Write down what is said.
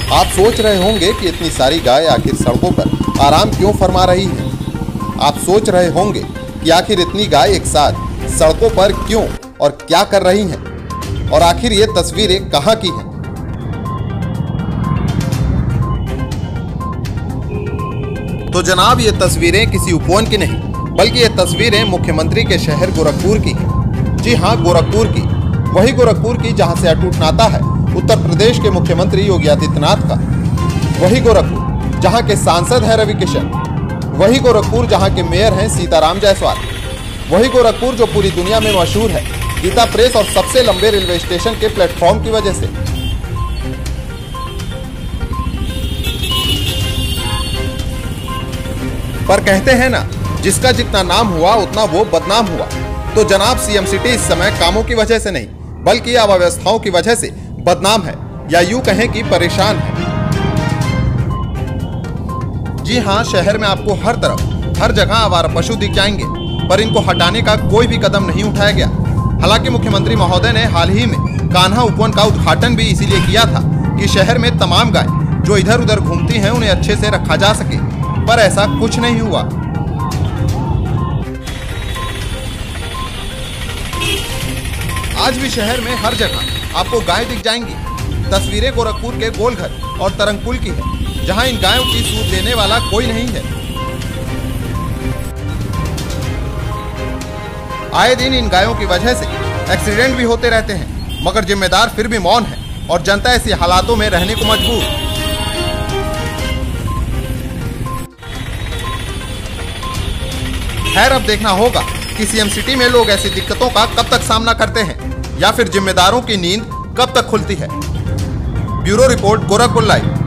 आप सोच रहे होंगे कि इतनी सारी गाय आखिर सड़कों पर आराम क्यों फरमा रही है। आप सोच रहे होंगे कि आखिर इतनी गाय एक साथ सड़कों पर क्यों और क्या कर रही हैं, और आखिर ये तस्वीरें कहां की हैं। तो जनाब, ये तस्वीरें किसी उपवन की नहीं, बल्कि ये तस्वीरें मुख्यमंत्री के शहर गोरखपुर की हैं। जी हां, गोरखपुर की, वही गोरखपुर की जहां से अटूट नाता है उत्तर प्रदेश के मुख्यमंत्री योगी आदित्यनाथ का। वही गोरखपुर जहां के सांसद है रवि किशन। वही गोरखपुर जहां के मेयर हैं सीताराम जायसवाल। वही गोरखपुर जो पूरी दुनिया में मशहूर है गीता प्रेस और सबसे लंबे रेलवे स्टेशन के प्लेटफॉर्म की वजह से। पर कहते हैं ना, जिसका जितना नाम हुआ उतना वो बदनाम हुआ। तो जनाब, सीएम सिटी इस समय कामों की वजह से नहीं, बल्कि अव्यवस्थाओं की वजह से बदनाम है, या यूं कहें कि परेशान है। जी हां, शहर में आपको हर तरफ हर जगह आवारा पशु दिख जाएंगे, पर इनको हटाने का कोई भी कदम नहीं उठाया गया। हालांकि मुख्यमंत्री महोदय ने हाल ही में कान्हा उपवन का उद्घाटन भी इसीलिए किया था कि शहर में तमाम गाय जो इधर उधर घूमती हैं उन्हें अच्छे से रखा जा सके, पर ऐसा कुछ नहीं हुआ। आज भी शहर में हर जगह आपको गाय दिख जाएंगी। तस्वीरें गोरखपुर के गोलघर और तरंगपुल की है, जहां इन गायों की सूद लेने वाला कोई नहीं है। आए दिन इन गायों की वजह से एक्सीडेंट भी होते रहते हैं, मगर जिम्मेदार फिर भी मौन है और जनता ऐसे हालातों में रहने को मजबूर। खैर, अब देखना होगा कि सीएम सिटी में लोग ऐसी दिक्कतों का कब तक सामना करते हैं, या फिर जिम्मेदारों की नींद कब तक खुलती है। Bureau report, Gorakhpur live.